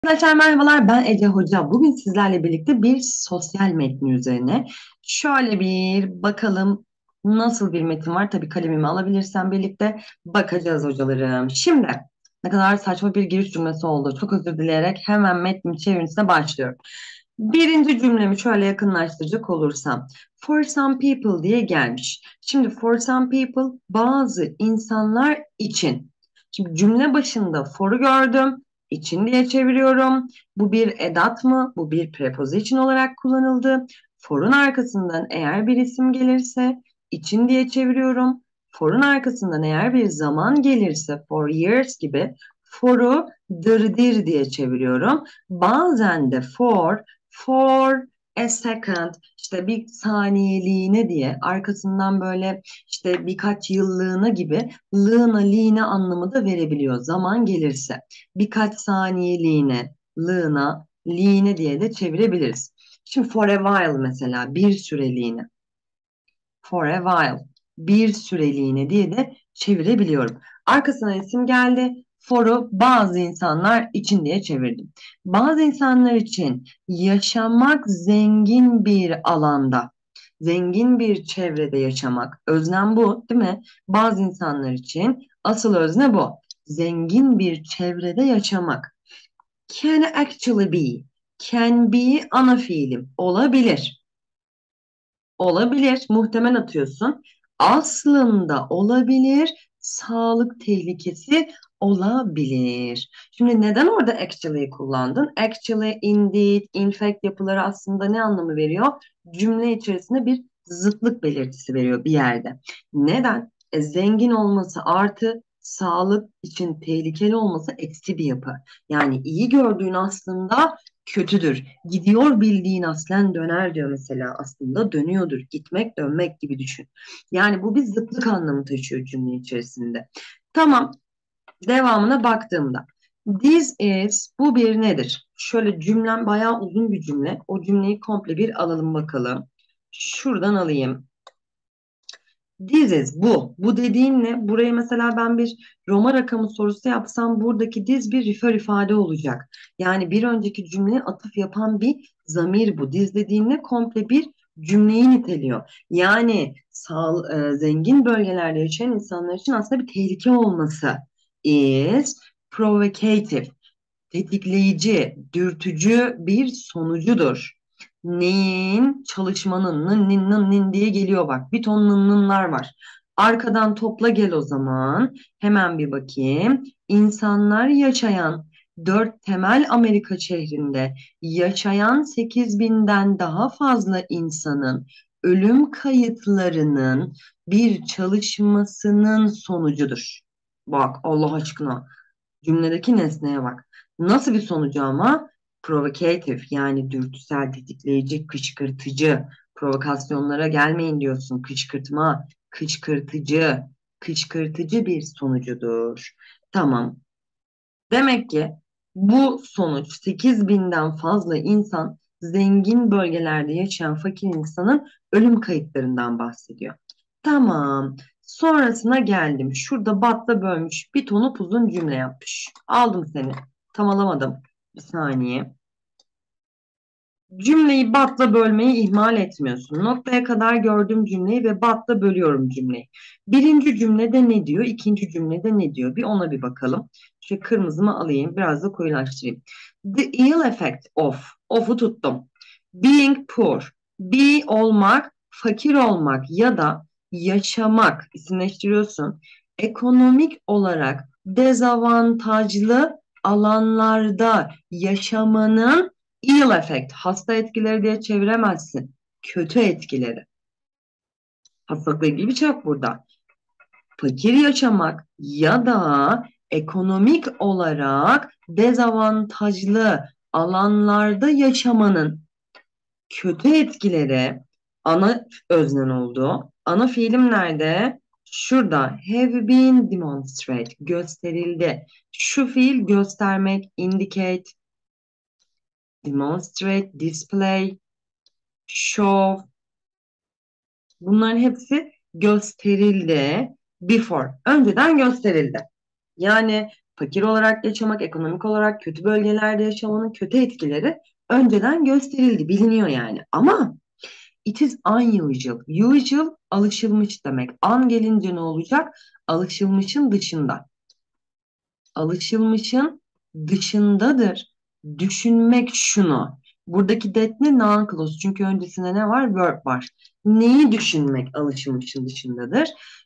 Arkadaşlar merhabalar, ben Ece Hoca. Bugün sizlerle birlikte bir sosyal metni üzerine şöyle bir bakalım nasıl bir metin var. Tabii kalemimi alabilirsem birlikte bakacağız hocalarım. Şimdi ne kadar saçma bir giriş cümlesi oldu. Çok özür dileyerek hemen metnin çevirisine başlıyorum. Birinci cümlemi şöyle yakınlaştıracak olursam. For some people diye gelmiş. Şimdi for some people bazı insanlar için. Şimdi cümle başında for'u gördüm. İçin diye çeviriyorum. Bu bir edat mı? Bu bir preposition olarak kullanıldı. For'un arkasından eğer bir isim gelirse için diye çeviriyorum. For'un arkasından eğer bir zaman gelirse for years gibi for'u dırdır diye çeviriyorum. Bazen de for a second işte bir saniyeliğine diye arkasından böyle işte birkaç yıllığına gibi lığına liğine anlamı da verebiliyor zaman gelirse birkaç saniyeliğine, lığına, liğine diye de çevirebiliriz. Şimdi for a while mesela bir süreliğine, for a while bir süreliğine diye de çevirebiliyorum. Arkasına isim geldi. For'u bazı insanlar için diye çevirdim. Bazı insanlar için yaşamak zengin bir alanda, zengin bir çevrede yaşamak. Öznem bu, değil mi? Bazı insanlar için asıl özne bu. Zengin bir çevrede yaşamak. Can actually be. Can be ana fiilim. Olabilir. Olabilir. Muhtemel atıyorsun. Aslında olabilir. Sağlık tehlikesi olabilir. Şimdi neden orada actually'yi kullandın? Actually, indeed, in fact yapıları aslında ne anlamı veriyor? Cümle içerisinde bir zıtlık belirtisi veriyor bir yerde. Neden? Zengin olması artı sağlık için tehlikeli olması eksi bir yapı. Yani iyi gördüğün aslında kötüdür. Gidiyor bildiğin aslen döner diyor mesela. Aslında dönüyordur. Gitmek dönmek gibi düşün. Yani bu bir zıtlık anlamı taşıyor cümle içerisinde. Tamam. Devamına baktığımda. This is bu bir nedir? Şöyle cümlem bayağı uzun bir cümle. O cümleyi komple bir alalım bakalım. Şuradan alayım. This is bu. Bu dediğin ne? Buraya mesela ben bir Roma rakamı sorusu yapsam buradaki this bir refer ifade olacak. Yani bir önceki cümleye atıf yapan bir zamir bu. This dediğin ne? Komple bir cümleyi niteliyor. Yani zengin bölgelerde yaşayan insanlar için aslında bir tehlike olması is provocative, tetikleyici, dürtücü bir sonucudur. Neyin? Çalışmanın nın nin nın nin diye geliyor bak. Bir ton nın nınlar var. Arkadan topla gel o zaman. Hemen bir bakayım. İnsanlar yaşayan dört temel Amerika şehrinde yaşayan 8.000'den daha fazla insanın ölüm kayıtlarının bir çalışmasının sonucudur. Bak Allah aşkına. Cümledeki nesneye bak. Nasıl bir sonucu ama? Provocative yani dürtüsel, tetikleyici, kışkırtıcı. Provokasyonlara gelmeyin diyorsun. Kışkırtma, kışkırtıcı, kışkırtıcı bir sonucudur. Tamam. Demek ki bu sonuç 8.000'den fazla insan zengin bölgelerde yaşayan fakir insanın ölüm kayıtlarından bahsediyor. Tamam. Sonrasına geldim. Şurada batla bölmüş. Bir tonu uzun cümle yapmış. Aldım seni. Tam alamadım. Bir saniye. Cümleyi batla bölmeyi ihmal etmiyorsun. Noktaya kadar gördüğüm cümleyi ve batla bölüyorum cümleyi. Birinci cümlede ne diyor? İkinci cümlede ne diyor? Bir ona bir bakalım. Şu kırmızımı alayım. Biraz da koyulaştırayım. The ill effect of. Of'u tuttum. Being poor. Be olmak, fakir olmak ya da yaşamak isimleştiriyorsun. Ekonomik olarak dezavantajlı alanlarda yaşamanın ill effect, hasta etkileri diye çeviremezsin. Kötü etkileri. Hastalıkla ilgili bir şey yok burada. Fakir yaşamak ya da ekonomik olarak dezavantajlı alanlarda yaşamanın kötü etkileri ana öznen oldu. Ana fiilim nerede? Şurada have been demonstrate gösterildi. Şu fiil göstermek, indicate, demonstrate, display, show. Bunların hepsi gösterildi. Before. Önceden gösterildi. Yani fakir olarak yaşamak, ekonomik olarak kötü bölgelerde yaşamanın kötü etkileri önceden gösterildi, biliniyor yani. Ama it is unusual. Usual alışılmış demek. An gelince ne olacak? Alışılmışın dışında. Alışılmışın dışındadır. Düşünmek şunu. Buradaki that ne? Noun clause. Çünkü öncesinde ne var? Verb var. Neyi düşünmek alışılmışın dışındadır?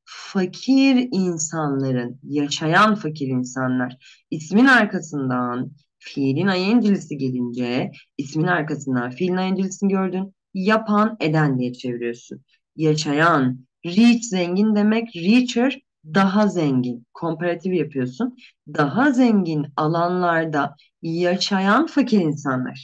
Fakir insanların, yaşayan fakir insanlar. İsmin arkasından fiilin ing'lisi gelince, ismin arkasından fiilin ing'lisini gördün. Yapan, eden diye çeviriyorsun. Yaşayan, rich zengin demek, richer daha zengin. Komparatif yapıyorsun. Daha zengin alanlarda yaşayan fakir insanlar.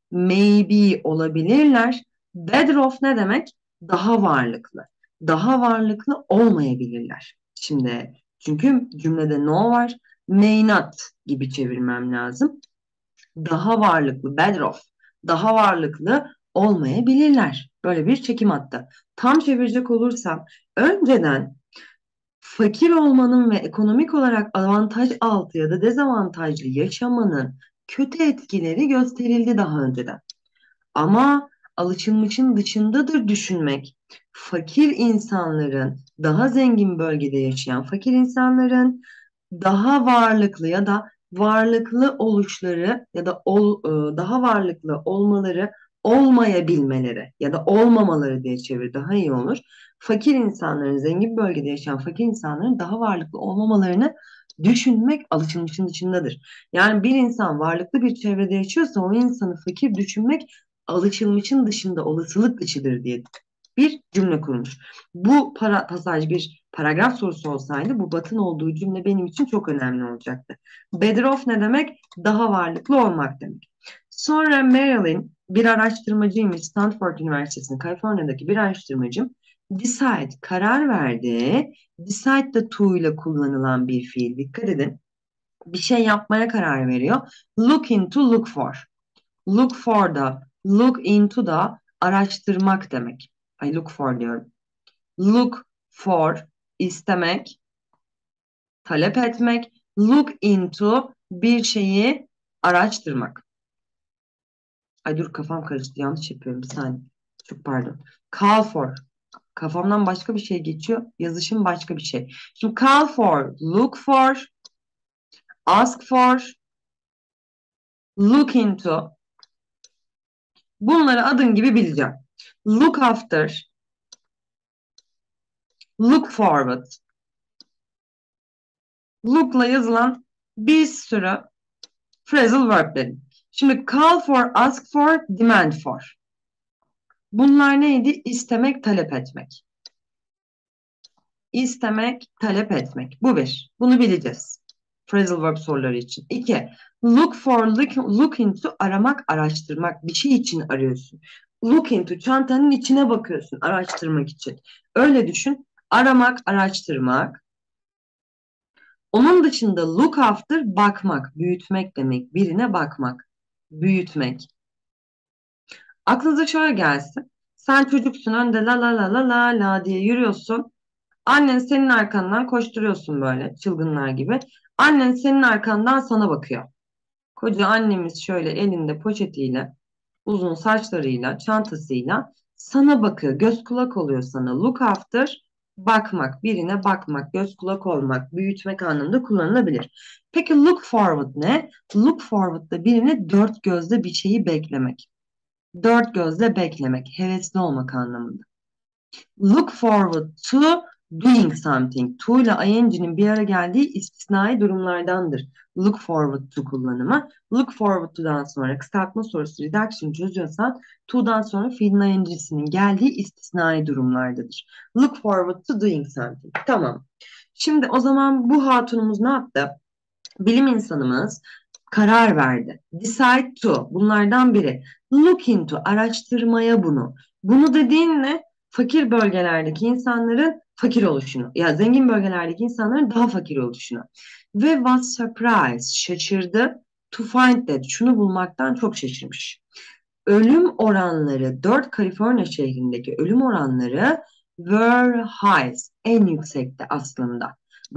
Maybe olabilirler. Better off ne demek? Daha varlıklı. Daha varlıklı olmayabilirler. Şimdi çünkü cümlede no var. May not gibi çevirmem lazım. Daha varlıklı, better off. Daha varlıklı olmayabilirler. Böyle bir çekim hattı. Tam çevirecek olursam önceden fakir olmanın ve ekonomik olarak avantaj altı ya da dezavantajlı yaşamanın kötü etkileri gösterildi daha önceden. Ama alışılmışın dışındadır düşünmek. Fakir insanların, daha zengin bölgede yaşayan fakir insanların daha varlıklı ya da varlıklı oluşları ya da daha varlıklı olmaları olmayabilmeleri ya da olmamaları diye çevir daha iyi olur. Fakir insanların, zengin bölgede yaşayan fakir insanların daha varlıklı olmamalarını düşünmek alışılmışın dışındadır. Yani bir insan varlıklı bir çevrede yaşıyorsa o insanı fakir düşünmek alışılmışın dışında, olasılık dışıdır diye bir cümle kurmuş. Bu pasaj bir paragraf sorusu olsaydı bu batın olduğu cümle benim için çok önemli olacaktı. Better off ne demek? Daha varlıklı olmak demek. Sonra Marilyn bir araştırmacıymış. Stanford Üniversitesi'nin Kaliforniya'daki bir araştırmacım. Decide karar verdi. Decide de to ile kullanılan bir fiil. Dikkat edin. Bir şey yapmaya karar veriyor. Look into, look for. Look for da, look into da araştırmak demek. Ay look for diyorum. Look for istemek, talep etmek. Look into bir şeyi araştırmak. Ay dur kafam karıştı yanlış yapıyorum bir saniye. Çok pardon. Call for. Kafamdan başka bir şey geçiyor. Yazışım başka bir şey. Şimdi call for, look for, ask for, look into. Bunları adım gibi bileceğim. Look after, look forward. Look'la yazılan bir sürü phrasal verb'lerim. Şimdi call for, ask for, demand for. Bunlar neydi? İstemek, talep etmek. İstemek, talep etmek. Bu bir. Bunu bileceğiz. Phrasal verb soruları için. İki. Look for, look into aramak, araştırmak. Bir şey için arıyorsun. Look into çantanın içine bakıyorsun araştırmak için. Öyle düşün. Aramak, araştırmak. Onun dışında look after bakmak, büyütmek demek. Birine bakmak, büyütmek. Aklınıza şöyle gelsin. Sen çocuksun önde la la la la la la diye yürüyorsun. Annen senin arkandan koşturuyorsun böyle çılgınlar gibi. Annen senin arkandan sana bakıyor. Koca annemiz şöyle elinde poşetiyle, uzun saçlarıyla, çantasıyla sana bakıyor. Göz kulak oluyor sana. Look after, bakmak, birine bakmak, göz kulak olmak, büyütmek anlamında kullanılabilir. Peki look forward ne? Look forward da birine dört gözle bir şeyi beklemek. Dört gözle beklemek, hevesli olmak anlamında. Look forward to doing something. To ile ing'nin bir ara geldiği istisnai durumlardandır. Look forward to kullanımı. Look forward to'dan sonra kısaltma sorusu reduction çözüyorsan to'dan sonra fiilin ing'sinin geldiği istisnai durumlardadır. Look forward to doing something. Tamam. Şimdi o zaman bu hatunumuz ne yaptı? Bilim insanımız karar verdi. Decide to bunlardan biri. Look into araştırmaya bunu. Bunu dediğin ne? Fakir bölgelerdeki insanların fakir oluşunu. Ya zengin bölgelerdeki insanların daha fakir oluşunu. Ve was surprised şaşırdı. To find that şunu bulmaktan çok şaşırmış. Ölüm oranları 4 Kaliforniya şehrindeki ölüm oranları were highest en yüksekte aslında. Bak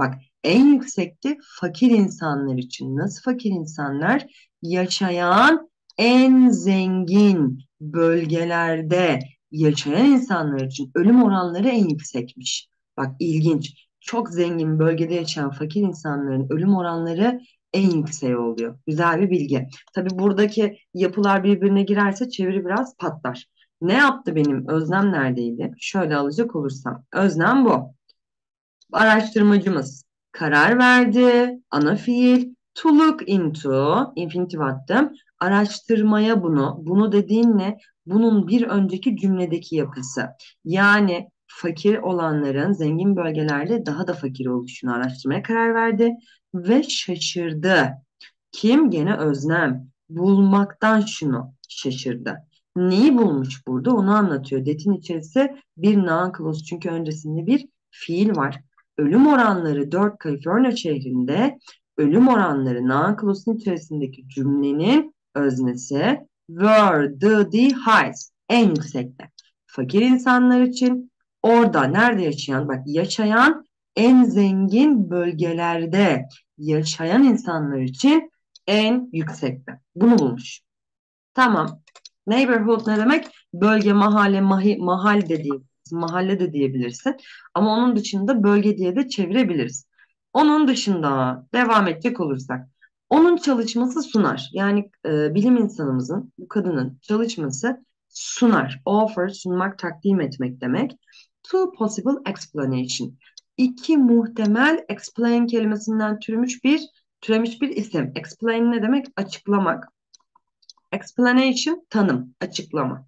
En yüksekti fakir insanlar için. Nasıl fakir insanlar? Yaşayan en zengin bölgelerde yaşayan insanlar için ölüm oranları en yüksekmiş. Bak ilginç. Çok zengin bölgede yaşayan fakir insanların ölüm oranları en yüksek oluyor. Güzel bir bilgi. Tabii buradaki yapılar birbirine girerse çeviri biraz patlar. Ne yaptı benim öznem neredeydi? Şöyle alacak olursam. Öznem bu. Araştırmacımız karar verdi. Ana fiil. To look into. İnfinitif attım. Araştırmaya bunu. Bunu dediğin ne? Bunun bir önceki cümledeki yapısı. Yani fakir olanların zengin bölgelerde daha da fakir oluşunu araştırmaya karar verdi. Ve şaşırdı. Kim? Gene öznem. Bulmaktan şunu şaşırdı. Neyi bulmuş burada? Onu anlatıyor. Detin içerisi bir noun clause. Çünkü öncesinde bir fiil var. Ölüm oranları 4 Kaliforniya şehrinde ölüm oranları noun clause'un içerisindeki cümlenin öznesi were the highest. En yüksekte. Fakir insanlar için orada nerede yaşayan? Bak yaşayan en zengin bölgelerde yaşayan insanlar için en yüksekte. Bunu bulmuş. Tamam. Neighborhood ne demek? Bölge, mahalle, mahal de diyebilirsin. Mahalle de diyebilirsin. Ama onun dışında bölge diye de çevirebiliriz. Onun dışında devam edecek olursak. Onun çalışması sunar. Yani bilim insanımızın, bu kadının çalışması sunar. Offer, sunmak, takdim etmek demek. Two possible explanation. İki muhtemel explain kelimesinden türemiş bir isim. Explain ne demek? Açıklamak. Explanation tanım, açıklama.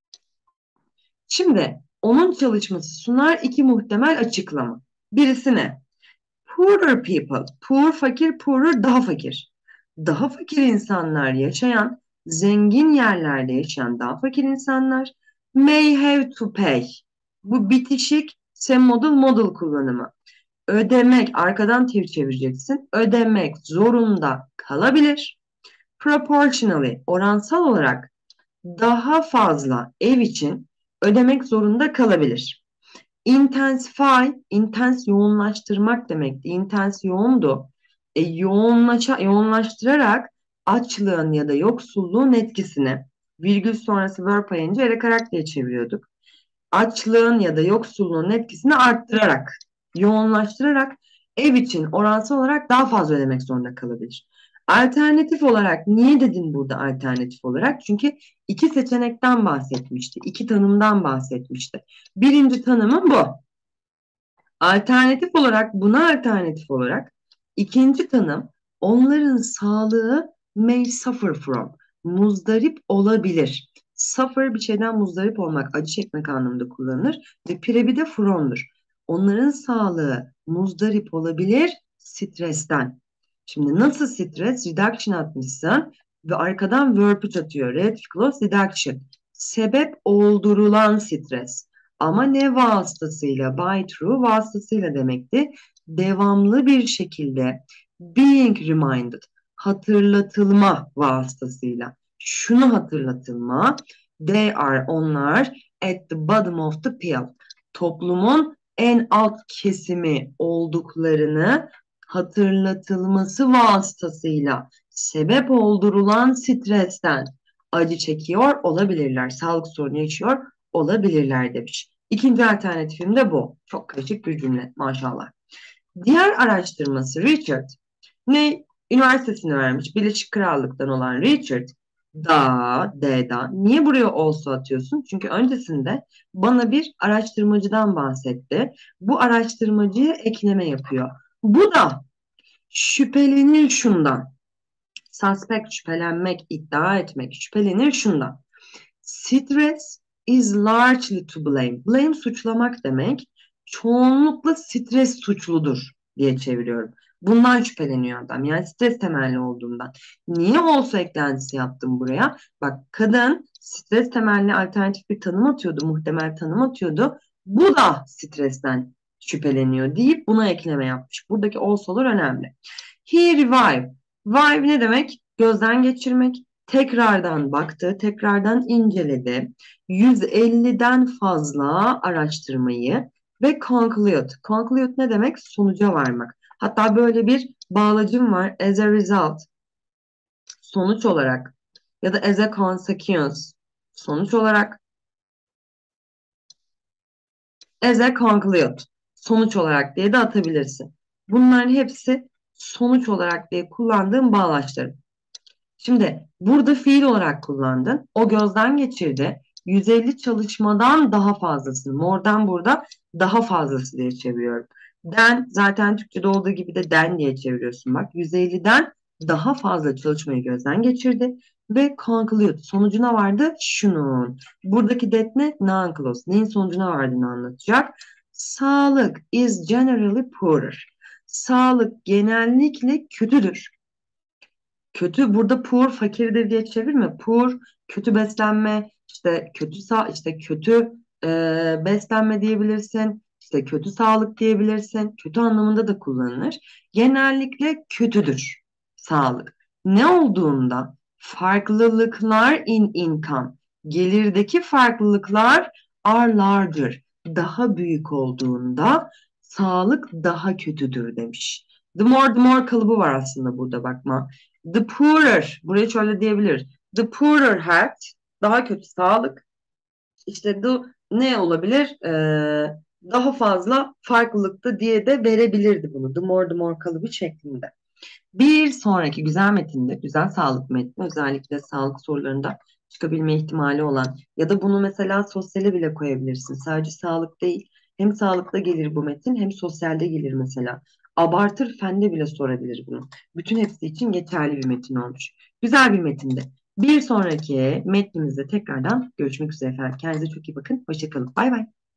Şimdi onun çalışması sunar iki muhtemel açıklama. Birisi ne? Poorer people, poor fakir, poorer daha fakir. Daha fakir insanlar yaşayan, zengin yerlerde yaşayan daha fakir insanlar may have to pay. Bu bitişik model kullanımı. Ödemek, arkadan çevireceksin. Ödemek zorunda kalabilir. Proportionally, oransal olarak daha fazla ev için ödemek zorunda kalabilir. Intensify, intense yoğunlaştırmak demekti. Intense yoğundu. Yoğunlaştırarak açlığın ya da yoksulluğun etkisini virgül sonrası verb ayınca erekarak diye çeviriyorduk. Açlığın ya da yoksulluğun etkisini arttırarak, yoğunlaştırarak ev için oransal olarak daha fazla ödemek zorunda kalabilir. Alternatif olarak niye dedim burada alternatif olarak? Çünkü iki seçenekten bahsetmişti, iki tanımdan bahsetmişti. Birinci tanımım bu. Alternatif olarak ikinci tanım onların sağlığı may suffer from. Muzdarip olabilir. Suffer bir şeyden muzdarip olmak, acı çekmek anlamında kullanılır ve pirebi de from'dur. Onların sağlığı muzdarip olabilir stresten. Şimdi nasıl stres? Reduction atmışsın ve arkadan verb atıyor. Red clause reduction. Sebep oldurulan stres. Ama ne vasıtasıyla? By through vasıtasıyla demekti. Devamlı bir şekilde being reminded, hatırlatılma vasıtasıyla. Şunu hatırlatılma. They are onlar at the bottom of the pill. Toplumun en alt kesimi olduklarını hatırlatılması vasıtasıyla sebep oldurulan stresten acı çekiyor olabilirler. Sağlık sorunu yaşıyor olabilirler demiş. İkinci alternatifim de bu. Çok karışık bir cümle maşallah. Diğer araştırması Richard ne üniversitesini vermiş Birleşik Krallık'tan olan Richard da niye buraya also atıyorsun? Çünkü öncesinde bana bir araştırmacıdan bahsetti. Bu araştırmacıya ekleme yapıyor. Bu da şüphelenir şundan. Suspect şüphelenmek, iddia etmek, şüphelenir şundan. Stress is largely to blame. Blame suçlamak demek. Çoğunlukla stres suçludur diye çeviriyorum. Bundan şüpheleniyor adam. Yani stres temelli olduğundan. Niye olsa eklentisi yaptım buraya? Bak kadın stres temelli alternatif bir tanım atıyordu. Muhtemel tanım atıyordu. Bu da stresten şüpheleniyor deyip buna ekleme yapmış. Buradaki olsalar önemli. He revive. Revive ne demek? Gözden geçirmek. Tekrardan baktı, tekrardan inceledi. 150'den fazla araştırmayı ve conclude. Conclude ne demek? Sonuca varmak. Hatta böyle bir bağlacım var. As a result, sonuç olarak, ya da as a consequence, sonuç olarak, as a conclude, sonuç olarak diye de atabilirsin. Bunların hepsi sonuç olarak diye kullandığım bağlaçlarım. Şimdi burada fiil olarak kullandın. O gözden geçirdi. 150 çalışmadan daha fazlasını. More'dan burada daha fazlası diye çeviriyorum. Den zaten Türkçe'de olduğu gibi de den diye çeviriyorsun. Bak 150'den daha fazla çalışmayı gözden geçirdi. Ve conclude sonucuna vardı şunun. Buradaki that ne? Noun clause. Neyin sonucuna vardığını anlatacak. Sağlık is generally poorer. Sağlık genellikle kötüdür. Kötü burada poor fakirdir diye çevirme. Poor kötü beslenme, işte kötü işte kötü beslenme diyebilirsin. İşte kötü sağlık diyebilirsin. Kötü anlamında da kullanılır. Genellikle kötüdür sağlık. Ne olduğunda farklılıklar in income, gelirdeki farklılıklar are larger, daha büyük olduğunda sağlık daha kötüdür demiş. The more kalıbı var aslında burada, bakma. The poorer, buraya şöyle diyebilir. The poorer health, daha kötü sağlık. İşte the ne olabilir? Daha fazla farklılıkta diye de verebilirdi bunu. The more kalıbı şeklinde. Bir sonraki güzel metinde, güzel sağlık metni, özellikle sağlık sorularında çıkabilme ihtimali olan ya da bunu mesela sosyale bile koyabilirsin. Sadece sağlık değil. Hem sağlıkta gelir bu metin hem sosyalde gelir mesela. Abartır fende bile sorabilir bunu. Bütün hepsi için geçerli bir metin olmuş. Güzel bir metinde. Bir sonraki metnimizde tekrardan görüşmek üzere efendim. Kendinize çok iyi bakın. Hoşça kalın. Bay bay.